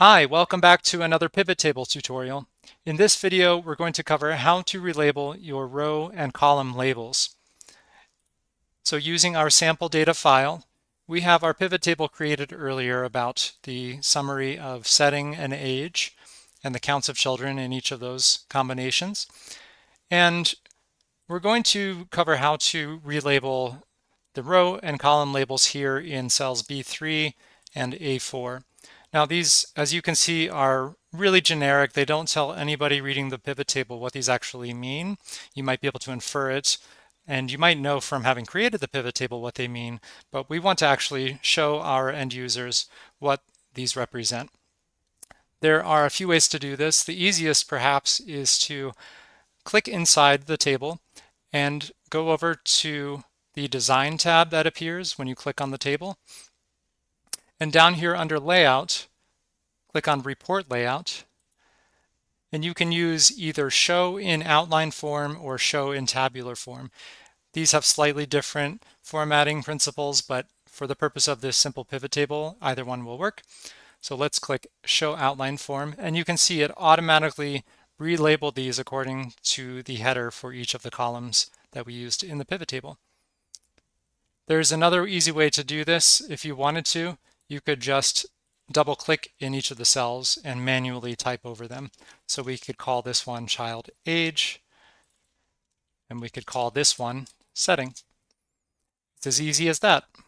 Hi, welcome back to another pivot table tutorial. In this video, we're going to cover how to relabel your row and column labels. So using our sample data file, we have our pivot table created earlier about the summary of setting and age and the counts of children in each of those combinations. And we're going to cover how to relabel the row and column labels here in cells B3 and A4. Now these, as you can see, are really generic. They don't tell anybody reading the pivot table what these actually mean. You might be able to infer it, and you might know from having created the pivot table what they mean, but we want to actually show our end users what these represent. There are a few ways to do this. The easiest, perhaps, is to click inside the table and go over to the Design tab that appears when you click on the table. And down here under Layout, click on Report Layout. And you can use either Show in Outline form or Show in Tabular form. These have slightly different formatting principles, but for the purpose of this simple pivot table, either one will work. So let's click Show Outline Form, and you can see it automatically relabeled these according to the header for each of the columns that we used in the pivot table. There's another easy way to do this. If you wanted to, you could just double click in each of the cells and manually type over them. So we could call this one child age, and we could call this one setting. It's as easy as that.